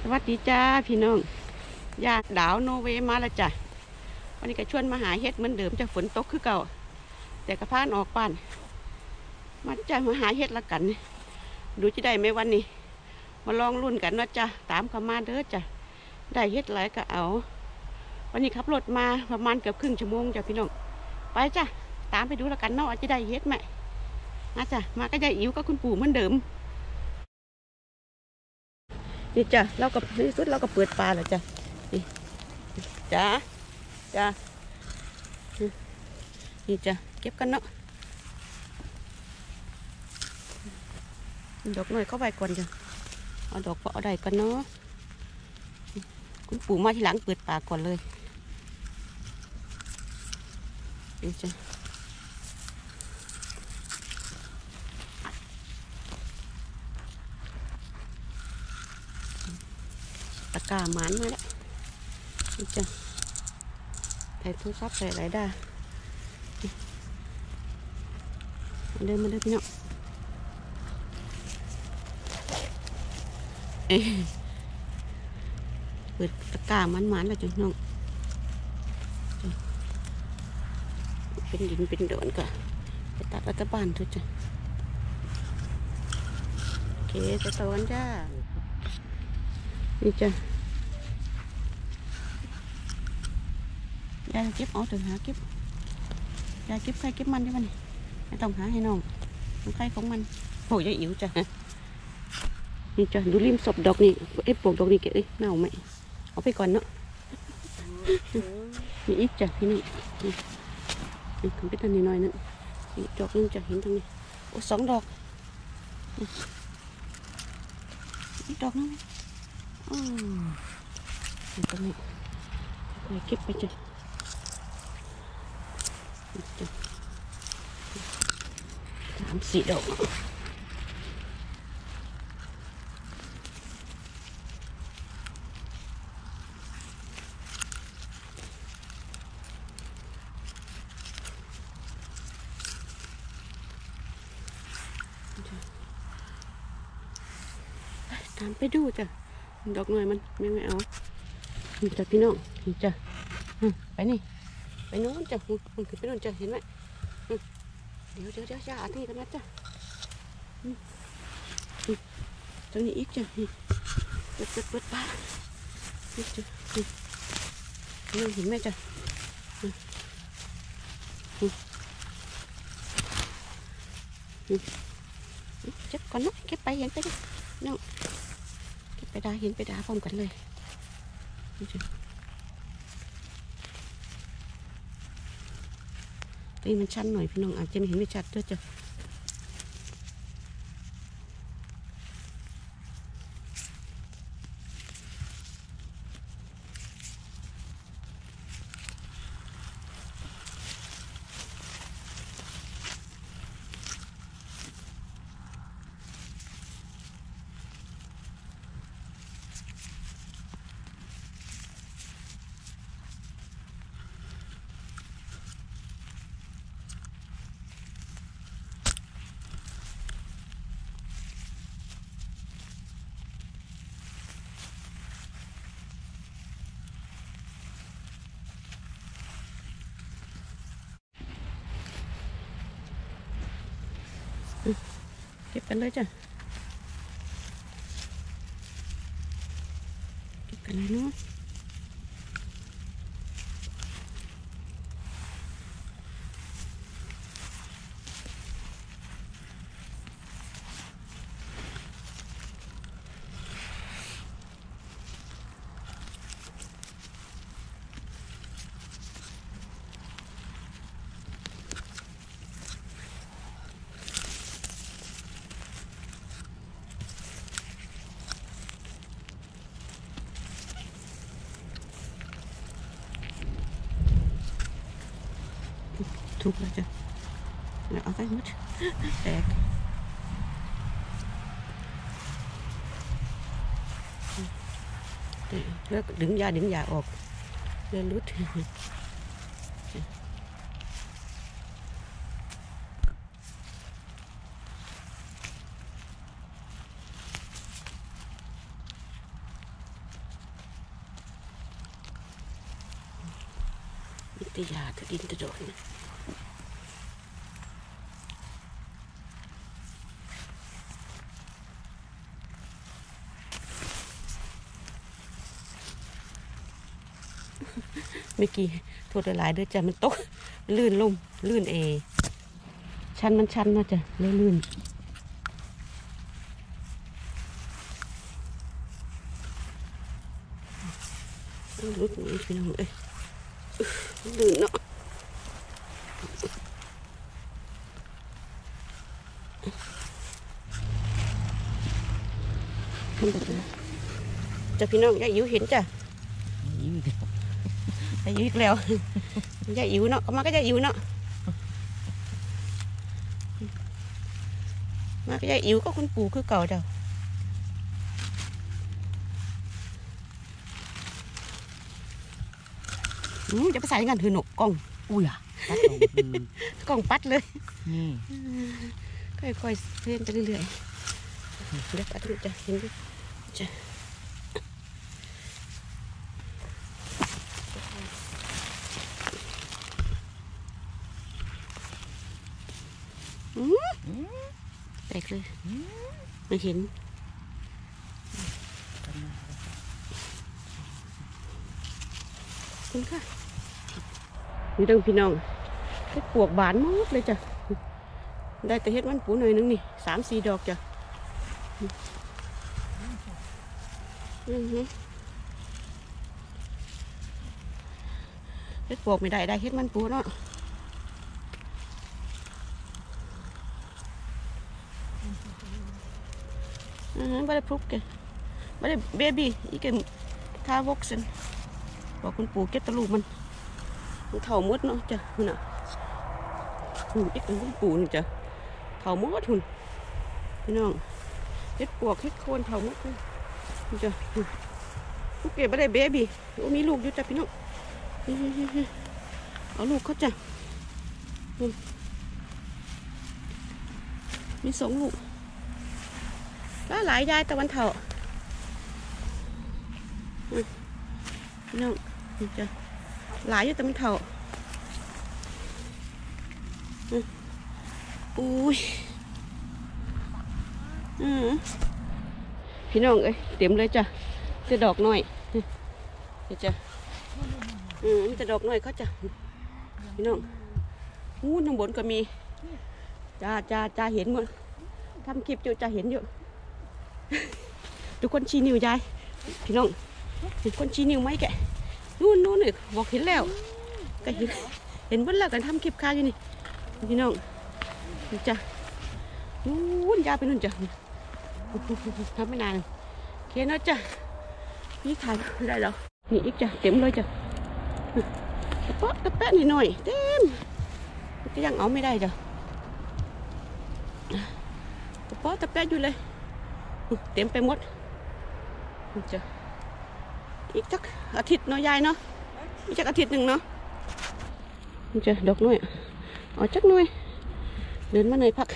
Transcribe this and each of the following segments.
สวัสดีจ้าพี่น้องญาติดาวโนเวย์มาแล้วจ้ะวันนี้ก็ชวนมาหาเฮ็ดเหมือนเดิมจะฝนตกคือเก่าแต่กระพานออกบ้านมาจ้ามาหาเฮ็ดละกันดูจะได้ไหมวันนี้มาลองรุ่นกันนะจ้ะตามเขามาเด้อจ้ะได้เฮ็ดหลายก็เอาวันนี้ขับรถมาประมาณเกือบครึ่งชั่วโมงจ้ะพี่น้องไปจ้ะตามไปดูละกันเนาะจะได้เฮ็ดไหมนะจ้ะมาก็ได้อิ๋วก็คุณปู่เหมือนเดิมนี่จ้ะเราก็ในสุดเราก็เปิดปลาแล้วจ้ะนี่จ้าจ้านี่จ้ะเก็บกันเนาะดอกหน่อยเข้าไปก่อนจ้ะเอาดอกเพาะเอาได้กันเนาะคุณปู่มาทีหลังเปิดปลาก่อนเลยนี่จ้ะตะกร้าหมานมาแล้วนี่จ้ะใส่โทรศัพท์ใส่อะไรได้มาเดินพี่น้องเปิดตะกร้าหมานแล้วจ้ะน้องเป็นดินเป็นโดนก็ไปตัดรัฐบาลเถอะจ้ะโอเคจะโตกันจ้านี่จ้ะยายเก็บเอาถึงหาเก็บยายเก็บใครเก็บมันได้มั้ยไม่ต้องหาให้น้องของใครของมันโอ้ยยายอิ๋วจ้ะนี่จ้ะดูริมศพดอกนี่ปลูกดอกนี่เก๋เน่าไหมเอาไปก่อนเนาะมีอีกจ้ะพี่นี่นี่ทำไปทันนิดหน่อยนึงอีกดอกนึงจะเห็นตรงนี้โอ้2 ดอกอีกดอกนึงตรงนี้เก็บไปจ้ะ3-4 ดอกตามไปดูจ้ะดอกหน่อยมันไม่เอานี่จ้ะพี่น้องนี่จ้ะไปนี่ไปโน้นจ้ะมันขึ้นไปโน้นจ้ะเห็นไหมเดี๋ยวจ้าอันนี้กันนะจ้ะตรงนี้อีกจ้ะเปิดปลานี่จ้ะนี่เห็นไหมจ้ะเก็บก่อนนะเก็บไปเห็นไปจ้ะน้องเก็บไปได้เห็นไปได้พร้อมกันเลยนี่จ้ะนี่มันชันหน่อยพี่น้องอาจจะไม่เห็นไม่ชัดด้วยจ้ะเก็บกันเลยจ้ะเก็บกันเลยเนาะถูกแล้วจ้ะแล้วเอาไปหมดแตกแล้วดึงยาออกเลือดลุดที่ยาที่ดินจะโดนเมื่อกี้โทษหลายเด้อจ้ะมันตกลื่นลมลื่นชันมันชันนะจ้ะเลยลื่นลุดนี่พี่น้องเอ้ยลื่นเนาะจะพี่น้องยายอิ๋วเห็นจ้ะยายอิ๋วอีกแล้วยายอิ๋วเนาะมาก็ยายอิ๋วเนาะมาก็ยายอิ๋วก็คุณปู่คือเก่าเด้อจะไปใส่กันถือหนกกล้องอุ้ยกล้องปัดเลยค่อยๆเล่นไปเรื่อยๆเดี๋ยวปัดดูจ้ะเห็นดูจ้ะแตกเลยไม่เห็นคุณค่ะนี่ต้องพี่น้องเฮ็ดปวกบานมากเลยจ้ะได้แต่เฮ็ดมันปูหน่อยนึงนี่3-4 ดอกจ้ะเฮ็ดปวกไม่ได้เฮ็ดมันปูเนาะไม่ได้พลุกแกไม่ได้เบบี้อีกทาวอกสันบอกคุณปู่เก็บตะลูมันเท่ามุดเนาะจ้ะหุ่นอ่ะอีกคุณปู่นี่จ้ะเท่ามุดหุ่นพี่น้องเฮ็ดปวกเฮ็ดโคนเท่ามุดเลยจ้ะลูกเก็บไม่ได้เบบี้มีลูกอยู่จ้ะพี่น้องเอาลูกเขาจ้ะมี2 ลูกหลายยายตะวันเถาพี่น้องจะหลายอยู่ตะวันเถาอุ้ยพี่น้องเอ้ยเต็มเลยจ้ะจะดอกน้อยจ้ะมันจะดอกน้อยเขาจ้ะพี่น้องน้ำบนก็มีจ้าเห็นหมดทำคลิปอยู่จ้าเห็นอยู่ทุกคนชี้นิ้วยายพี่น้องทุกคนชี้นิ้วไหมแกนู่นเลยบอกเห็นแล้วก็เห็นเบิ้ลแล้วกันทำคลิปค้าอยู่นี่พี่น้องจ้ะนู่นยายไปนู่นจ้ะทำไม่นานเคนะจ้ะนี่ถ่ายได้แล้วนี่อีกจ้ะเต็มเลยจ้ะตะแปะนิดหน่อยเต็มก็ยังเอาไม่ได้จ้ะตะแปะอยู่เลยเต็มไปหมดจะอีกจักอาทิตย์เนาะยายเนาะอีกจักอาทิตย์หนึ่งเนาะจะดอกน้อยเอาจักน้อยเดินมาหน่อยพัก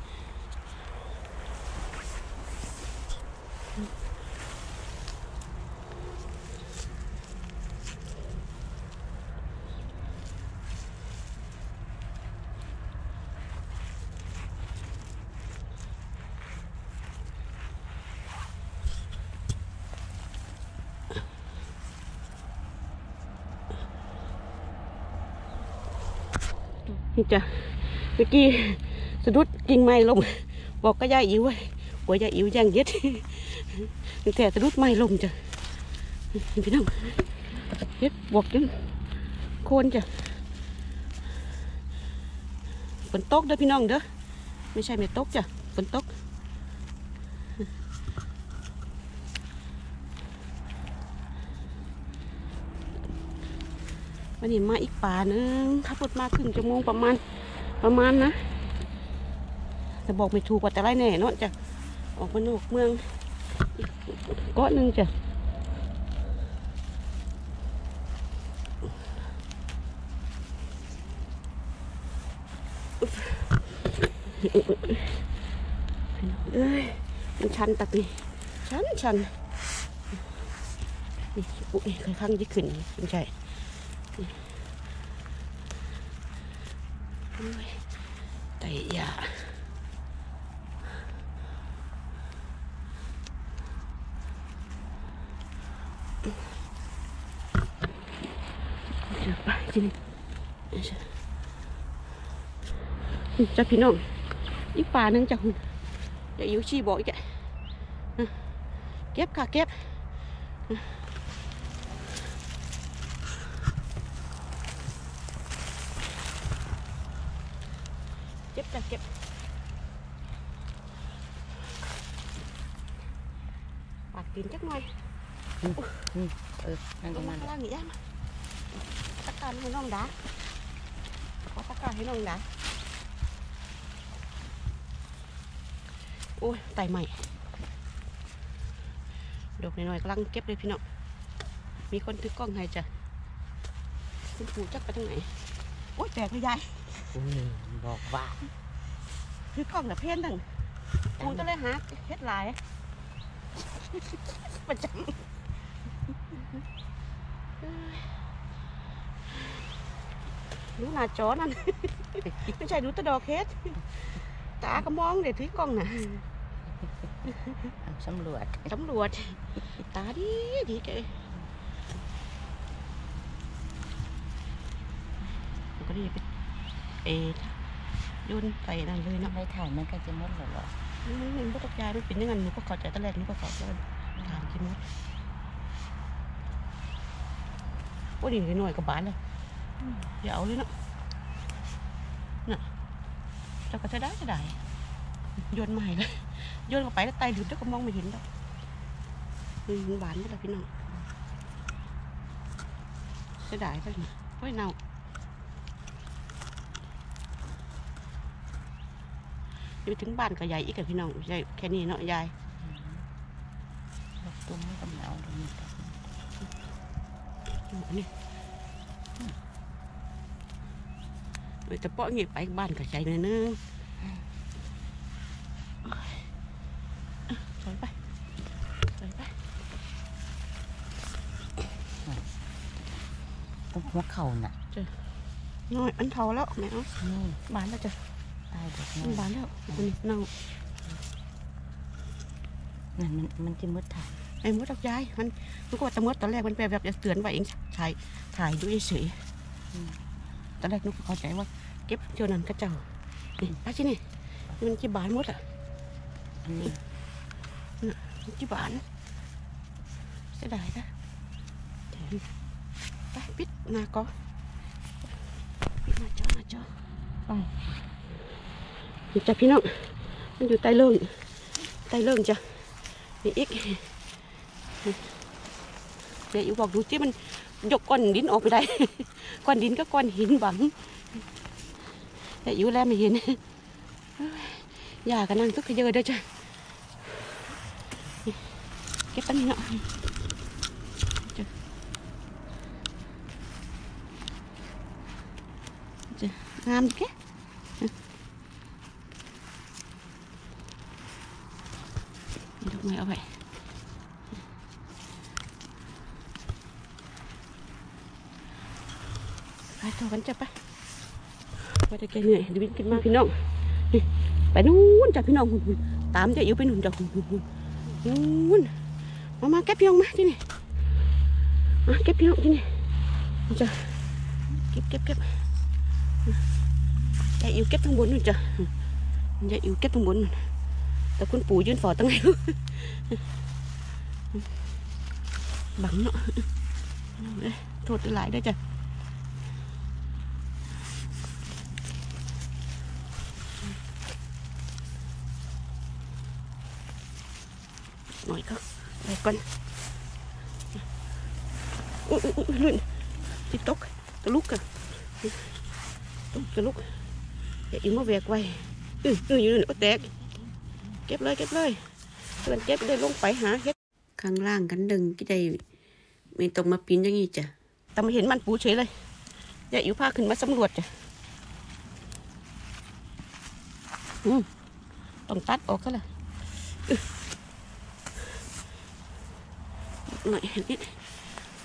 นี่จ้ะเมื่อกี้สะดุดกิ่งไม้ลงบอกก็ยายอิ๋วไว้หัวยายอิ๋วย่างเย็ดแต่สะดุดไม้ลงจ้ะพี่น้องเย็ดบวกจนโคนจ้ะฝนตกเด้อพี่น้องเด้อไม่ใช่ไม่ตกจ้ะฝนตกวันนี้มาอีกป่านึงขับรถมาครึ่งชั่วโมงประมาณนะจะบอกไม่ถูกว่าแต่ไรแน่เนาะจ้ะออกมานอกเมืองเกาะนึงจ้ะเอ้ยมันชันตักนี่ชันนี่อุ้ยข้างๆยิ่งขึ้นไม่ใช่ไต่ยาไปที่นี่จะพี่น้องอีกป่านึงจะหุ่นอย่าอยู่ชี้บอกอีกเก็บค่ะเก็บเก็บจ้ะเก็บปากตีนจักหน่อยนั่นลก็งมัมาน ข้างล่างนี่ย่ามาตะการให้น้องดาขอตะการให้น้องดาโอ้ยไตใหม่ดอกน้อยๆกำลังเก็บเลยพี่น้องมีคนถือกล้องให้จ้ะคุณปู่จักไปทางไหนโอ้ยแตกเลยยายบอกว่าถือกล้องแต่เพี้ยนตั้งปู่จะเลยหาเฮ็ดหลายประจำดูหน้าจอนั่น ไม่ใช่ดูแตะดอกเฮ็ดตาก็มองเดี๋ยวถือกล้องน่ะสำรวจตำรวจตาดีดีเก๋ก็ดีไปโยนใส่นั่นเลยเนาะไม่ถ่ายมันก็จะมดหรอมันก็ตกใจมันเป็นยังไงหนูก็เข้าใจตอนแรกหนูก็เข้าใจถามกินมดโอ้ดีหน่อยกับบานเลยอย่าเอาเลยเนาะน่ะเจ้าก็จะได้โยนใหม่เลยโยนเข้าไปแล้วไตหลุดแล้วก็มองไม่เห็นแล้วหวานก็แล้วพี่น้องจะได้ไปนะโอ้ยเน่าไปถึงบ้านก็ใหญ่อีกกับพี่น้องใหญ่แค่นี้เนาะยายตุ้มกำเนาตรงนี้นี่จะเปาะเงียบไปบ้านก็ใจเลยนึงถอยไปตุ้มหัวเข่าน่ะน้อยอันเท่าแล้วแม่เอานี่บานแล้วจ้ะตายเด็กมันบานแล้วอันนี้เน่านั่นมันจะมืดถ่ายไอ้มดดอกยายมันก็ว่าตะมดตอนแรกมันแบบจะเตือนว่าเองถ่ายดูเฉยตอนแรกนุกเข้าใจว่าเก็บเท่านั้นก็เจ้านี่ป้าชินี่มันจีบานมดอ่ะอันนี้จีบานเสียดายนะไปปิดหน้าก็ปิดหน้าจอไปนี่จ้ะพี่น้องมันอยู่ใต้เรื่องจ้ะนี่อีกเดี๋ยวอยู่บอกดูที่มันยกก้อนดินออกไปได้ ก้อนดินก็ก้อนหินบังแต่อยู่แล้วไม่เห็นอย่ากันนั่งทุกขยเยอะด้วยจ้ะเก็บปันนี้เนาะจ้ะงามแค่ดอกไม้เอาไปไปต่อกันจ้ะไปจะแกเหนื่อยดูวิ่งขึ้นมาพี่น้องไปนู่นจ้ะพี่น้องตามจะอยู่ไปนู่นจ้ะนู่นมาเก็บพี่น้องมาที่นี่เก็บพี่น้องที่นี่จ้ะเก็บจะอยู่เก็บทั้งบนนู่นจ้ะจะอยู่เก็บทั้งบนแต่คุณปู่ยืนฝอตั้งไงบังเนาะโทษหลายได้จ้ะหน่อยก็ไปก่อนลื่นที่ตกตะลุกอะตะลุกอย่าอิ่มมาแวกไว้อยู่นี่ก็แตกเก็บเลยเพื่อนเก็บได้ลงไปหาเฮ็ดข้างล่างกันดึงก็ได้ไม่ต้องมาปีนอย่างนี้จ้ะแต่มาเห็นมันปูเฉยเลยอย่าอิ่วพาขึ้นมาสำรวจจ้ะต้องตัดออกก็เลยหน่อยนิด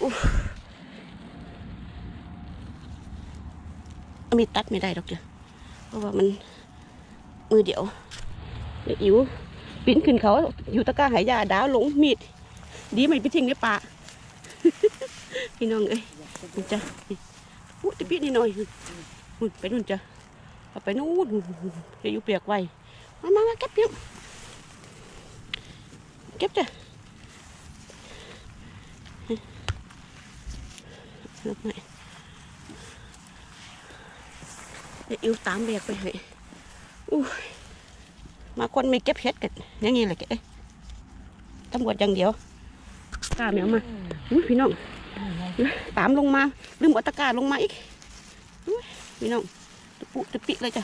มีตัดไม่ได้หรอกจ้ะเพราะว่ามันมือเดียวเดี๋ยวอิ๋วปีนขึ้นเขาอยู่ตะกร้าหายาดาวหลงมีดดีไม่ไปทิ้งในป่า พี่น้องเอ้ยมันจะพูดปีนิดหน่อยหุ่นไปนู่นจ้ะเอาไปนู่นจะอยู่เปียกไว้มาเก็บเพียงเก็บจ้ะลงไหนเดี๋ยวอิ๋วตามแบกไปให้มาคนไม่เก็บเห็ดกันอย่างงี้เลยแกตำรวจอย่างเดียวกล้าแมวมาพี่น้องตามลงมาลืมเอาตะกร้าลงมาอีกพี่น้องตะปุตะปิเลยจ้ะ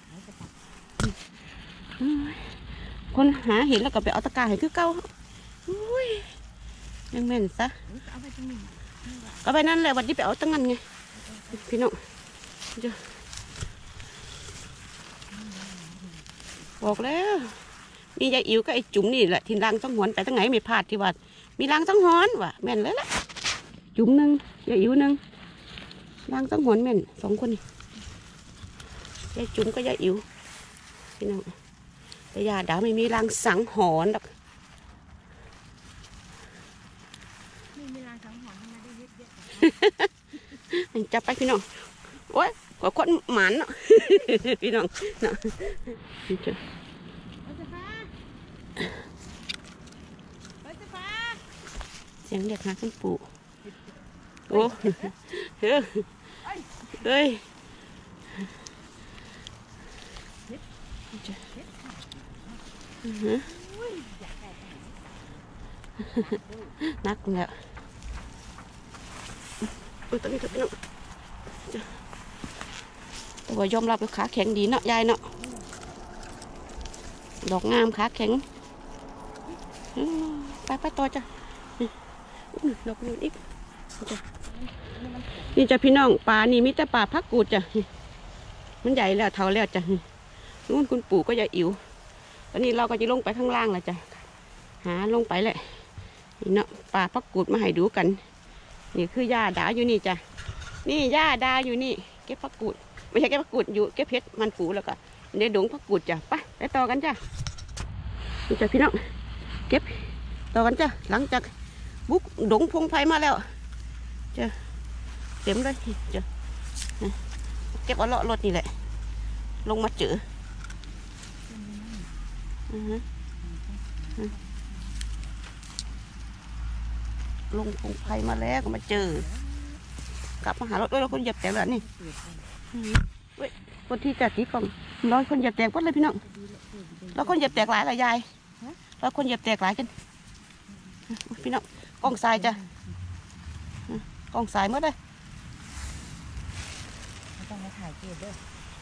คนหาเห็นแล้วก็ไปเอาตะกร้าให้คือเก่ายังแม่นซะก็ไปนั่นแหละวันนี้ไปเอาตั้งงั้นไงพี่น้องบอกแล้วมียายอิ๋วก็ไอ้จุ๋มนี่แหละที่ล้างต้องหวนไปตั้งไหนไม่พลาดที่วัดมีล้างต้องหวนว่ะแม่นเลยล่ะจุ๋มหนึ่งยายอิ๋วหนึ่งล้างต้องหวนแม่นสองคนนี่ยายจุ๋มก็ยายอิ๋วพี่น้องแต่ยาดาไม่มีล้างสังหรณ์หรอกไม่มีล้างสังหรณ์ทำไมได้เยอะแยะจับไปพี่น้องโอ้ยกว่าคนหมันเนาะพี่น้องเนาะเสียงเด็กหาคุณปู่โอ้เฮ้ยนักแล้วตอนนี้พี่น้องแต่ว่ายอมรับว่าขาแข็งดีเนาะยายเนาะดอกงามขาแข็งไปต่อจ้ะดอกนู้นอีกนี่จ้ะพี่น้องป่านี่มีแต่ป่าพักกูดจ้ะมันใหญ่แล้วเท่าแล้วจ้ะนู่นคุณปู่ก็จะอิ๋วตอนนี้เราก็จะลงไปข้างล่างแล้วจ้ะหาลงไปแหละนี่เนาะป่าพักกูดมาให้ดูกันนี่คือย่าดาอยู่นี่จ้ะนี่ย่าดาอยู่นี่เก็บพักกูดไม่ใช่เก็บพักกูดอยู่เก็บเพชรมันปู่แล้วก็ในดงพักกูดจ้ะไปต่อกันจ้ะนี่จ้ะพี่น้องเก็บต่อกันจ้ะหลังจากบุกดงพงไผ่มาแล้วจ้ะเต็มเลยจ้ะเก็บเอาเลาะรถนี่แหละลงมาเจอลงพงไผ่มาแล้วก็มาเจอกลับมาหารถด้วยเราคนเหยียบแตกแล้วนี่เว้ยคนที่จัดตีกล่องเราคนเหยียบแตกวัดเลยพี่น้องเราคนเหยียบแตกหลายละยายเราคนเหยียบแตกหลายกันพี่น้องกล้องทรายจ้ะกล้องทรายเมื่อไรต้องมาถ่ายเกลือด้วย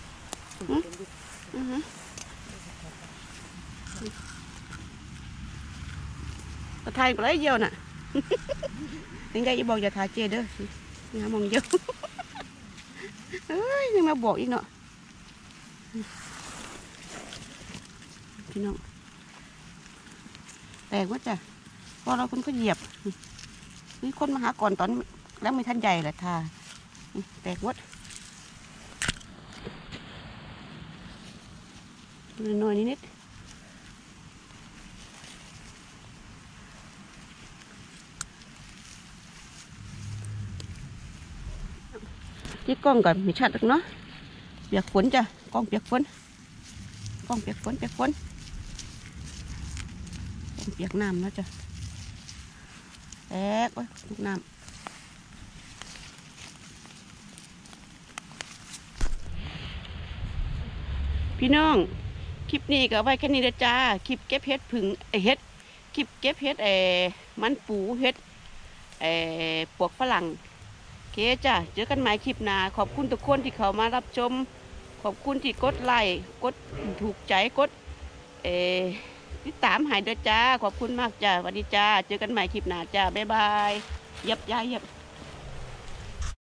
ก็ถ่ายไปเลยเยี่ยวน่ะยังไงจะบอกอย่าถ่ายเจเด้อนี่มองเยี่ยวเอ้ยยังมาบอกอีกเนาะพี่น้องแตกว่าจ้ะพอเราคนก็เหยียบนี่คนมาหาก่อนตอนแล้วไม่ทันใหญ่แหละท่าแตกวัดน้อยนิดที่กล้องก่อนไม่ชัดหรอกเนาะเปียกฝนจ้ะกล้องเปียกฝนกล้องเปียกฝนกล้องเปียกน้ำแล้วจ้ะแตกไว้ลูกน้ำพี่น้องคลิปนี้ก็ไว้แค่นี้นะจ้าคลิปเก็บเห็ดผึ่งเห็ดคลิปเก็บเห็ดมันปูเห็ดปวกฝรั่งโอเคจ้ะเจอกันใหม่คลิปหน้าขอบคุณทุกคนที่เข้ามารับชมขอบคุณที่กดไลค์กดถูกใจกดติดตามหายเด้อจ้าขอบคุณมากจ้าสวัสดีจ้าเจอกันใหม่คลิปหน้าจ้าบ๊ายบายเหยียบยายเหยียบ